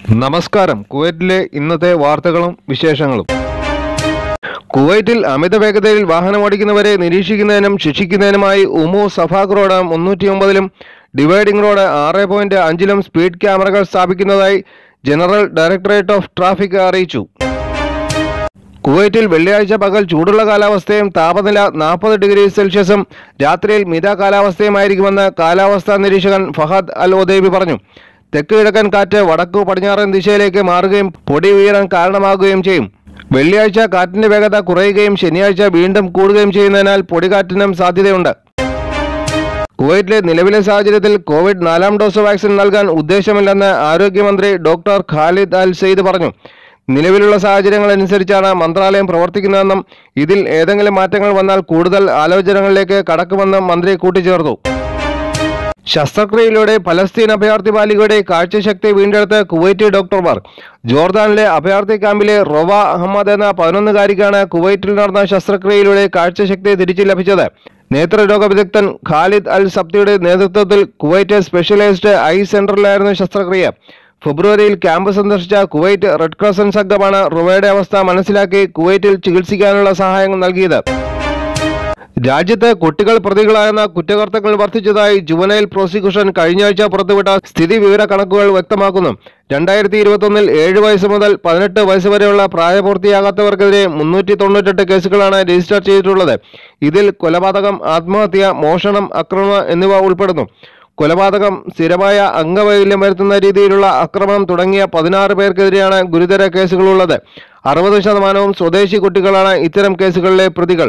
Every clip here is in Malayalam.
നമസ്കാരം. കുവൈറ്റിലെ ഇന്നത്തെ വാർത്തകളും വിശേഷങ്ങളും. കുവൈറ്റിൽ അമിത വേഗതയിൽ വാഹനമോടിക്കുന്നവരെ നിരീക്ഷിക്കുന്നതിനും ശിക്ഷിക്കുന്നതിനുമായി ഉമു സഫാഖ് റോഡ് 309-ലും ഡിവൈഡിംഗ് റോഡ് 6.5-ലും സ്പീഡ് ക്യാമറകൾ സ്ഥാപിക്കുന്നതായി ജനറൽ ഡയറക്ടറേറ്റ് ഓഫ് ട്രാഫിക് അറിയിച്ചു. കുവൈറ്റിൽ വെള്ളിയാഴ്ച പകൽ ചൂടുള്ള കാലാവസ്ഥയും താപനില 40 ഡിഗ്രി സെൽഷ്യസും രാത്രിയിൽ മിത കാലാവസ്ഥയുമായിരിക്കുമെന്ന് കാലാവസ്ഥാ നിരീക്ഷകൻ ഫഹദ് അൽ ഒദൈബി പറഞ്ഞു. തെക്ക് കിഴക്കൻ കാറ്റ് വടക്കു പടിഞ്ഞാറൻ ദിശയിലേക്ക് മാറുകയും പൊടി ഉയരാൻ കാരണമാകുകയും ചെയ്യും. വെള്ളിയാഴ്ച കാറ്റിന്റെ വേഗത കുറയുകയും ശനിയാഴ്ച വീണ്ടും കൂടുകയും ചെയ്യുന്നതിനാൽ പൊടികാറ്റിനും സാധ്യതയുണ്ട്. കുവൈറ്റിലെ നിലവിലെ സാഹചര്യത്തിൽ കോവിഡ് 4ാം ഡോസ് വാക്സിൻ നൽകാൻ ഉദ്ദേശമില്ലെന്ന് ആരോഗ്യമന്ത്രി ഡോക്ടർ ഖാലിദ് അൽ സെയ്ദ് പറഞ്ഞു. നിലവിലുള്ള സാഹചര്യങ്ങൾ അനുസരിച്ചാണ് മന്ത്രാലയം പ്രവർത്തിക്കുന്നതെന്നും ഇതിൽ ഏതെങ്കിലും മാറ്റങ്ങൾ വന്നാൽ കൂടുതൽ ആലോചനകളിലേക്ക് കടക്കുമെന്നും മന്ത്രി കൂട്ടിച്ചേർത്തു. ശസ്ത്രക്രിയയിലൂടെ പലസ്തീൻ അഭയാർത്ഥി ബാലികയുടെ കാഴ്ചശക്തി വീണ്ടെടുത്ത കുവൈറ്റി ഡോക്ടർമാർ. ജോർദാനിലെ അഭയാർത്ഥി ക്യാമ്പിലെ റൊവ അഹമ്മദ് എന്ന 11-കാരിക്കാണ് കുവൈറ്റിൽ നടന്ന ശസ്ത്രക്രിയയിലൂടെ കാഴ്ചശക്തി തിരിച്ചു ലഭിച്ചത്. നേത്രരോഗ വിദഗ്ധൻ ഖാലിദ് അൽ സബ്തിയുടെ നേതൃത്വത്തിൽ കുവൈറ്റ് സ്പെഷ്യലൈസ്ഡ് ഐ സെന്ററിലായിരുന്നു ശസ്ത്രക്രിയ. ഫെബ്രുവരിയിൽ ക്യാമ്പ് സന്ദർശിച്ച കുവൈറ്റ് റെഡ് ക്രോസന്റ് സംഘമാണ് റൊവയുടെ അവസ്ഥ മനസ്സിലാക്കി കുവൈറ്റിൽ ചികിത്സിക്കാനുള്ള സഹായം നൽകിയത്. രാജ്യത്ത് കുട്ടികൾ പ്രതികളാകുന്ന കുറ്റകൃത്യങ്ങൾ വർദ്ധിച്ചതായി ജുവനൈൽ പ്രോസിക്യൂഷൻ കഴിഞ്ഞയാഴ്ച പുറത്തുവിട്ട സ്ഥിതി വിവര കണക്കുകൾ വ്യക്തമാക്കുന്നു. 2021-ൽ 7 വയസ്സ് മുതൽ 18 വയസ്സ് വരെയുള്ള പ്രായപൂർത്തിയാകാത്തവർക്കെതിരെ 398 കേസുകളാണ് രജിസ്റ്റർ ചെയ്തിട്ടുള്ളത്. ഇതിൽ കൊലപാതകം, ആത്മഹത്യ, മോഷണം, ആക്രമണം എന്നിവ ഉൾപ്പെടുന്നു. കൊലപാതകം, സ്ഥിരമായ അംഗവൈകല്യം വരുത്തുന്ന രീതിയിലുള്ള ആക്രമണം തുടങ്ങിയ 16 പേർക്കെതിരെയാണ് ഗുരുതര കേസുകളുള്ളത്. 60% സ്വദേശി കുട്ടികളാണ് ഇത്തരം കേസുകളിലെ പ്രതികൾ.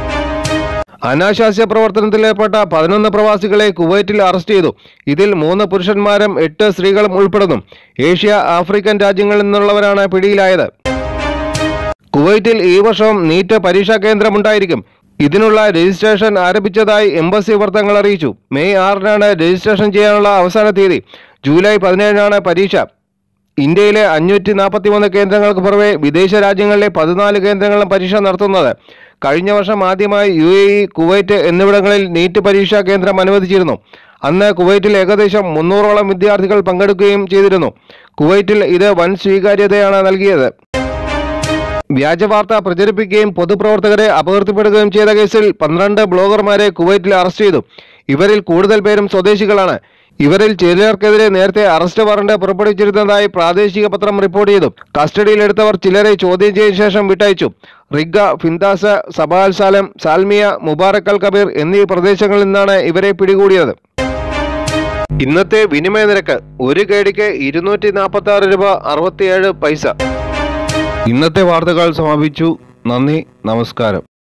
അനാശാസ്യ പ്രവർത്തനത്തിലേർപ്പെട്ട 11 പ്രവാസികളെ കുവൈറ്റിൽ അറസ്റ്റ് ചെയ്തു. ഇതിൽ 3 പുരുഷന്മാരും 8 സ്ത്രീകളും ഉൾപ്പെടുന്നു. ഏഷ്യ, ആഫ്രിക്കൻ രാജ്യങ്ങളിൽ നിന്നുള്ളവരാണ് പിടിയിലായത്. കുവൈറ്റിൽ ഈ വർഷവും നീറ്റ് പരീക്ഷാ കേന്ദ്രമുണ്ടായിരിക്കും. ഇതിനുള്ള രജിസ്ട്രേഷൻ ആരംഭിച്ചതായി എംബസി വൃത്തങ്ങൾ അറിയിച്ചു. മെയ് 6-നാണ് രജിസ്ട്രേഷൻ ചെയ്യാനുള്ള അവസാന തീയതി. ജൂലൈ 17-നാണ് പരീക്ഷ. ഇന്ത്യയിലെ 543 കേന്ദ്രങ്ങൾക്ക് പുറമെ വിദേശ രാജ്യങ്ങളിലെ 14 കേന്ദ്രങ്ങളും പരീക്ഷ നടത്തുന്നത്. കഴിഞ്ഞ വർഷം ആദ്യമായി UAE, കുവൈറ്റ് എന്നിവിടങ്ങളിൽ നീറ്റ് പരീക്ഷാ കേന്ദ്രം അനുവദിച്ചിരുന്നു. അന്ന് കുവൈറ്റിൽ ഏകദേശം 300ഓളം വിദ്യാർത്ഥികൾ പങ്കെടുക്കുകയും ചെയ്തിരുന്നു. കുവൈറ്റിൽ ഇത് വൻ സ്വീകാര്യതയാണ് നൽകിയത്. വ്യാജവാർത്ത പ്രചരിപ്പിക്കുകയും പൊതുപ്രവർത്തകരെ അപകീർത്തിപ്പെടുകയും ചെയ്ത കേസിൽ 12 ബ്ലോഗർമാരെ കുവൈറ്റിൽ അറസ്റ്റ് ചെയ്തു. ഇവരിൽ കൂടുതൽ പേരും സ്വദേശികളാണ്. ഇവരിൽ ചിലർക്കെതിരെ നേരത്തെ അറസ്റ്റ് വാറണ്ട് പുറപ്പെടുവിച്ചിരുന്നതായി പ്രാദേശിക പത്രം റിപ്പോർട്ട് ചെയ്തു. കസ്റ്റഡിയിലെടുത്തവർ ചിലരെ ചോദ്യം ചെയ്ത ശേഷം വിട്ടയച്ചു. Riggae, Fintas, Sabah Al Salem, Salmiya, Mubarak Al Kabeer എന്നീ പ്രദേശങ്ങളിൽ നിന്നാണ് ഇവരെ പിടികൂടിയത്. ഇന്നത്തെ വിനിമയ നിരക്ക് 1 കേടിക്ക് 246 രൂപ 67 പൈസ. ഇന്നത്തെ വാർത്തകൾ സമാപിച്ചു. നന്ദി, നമസ്കാരം.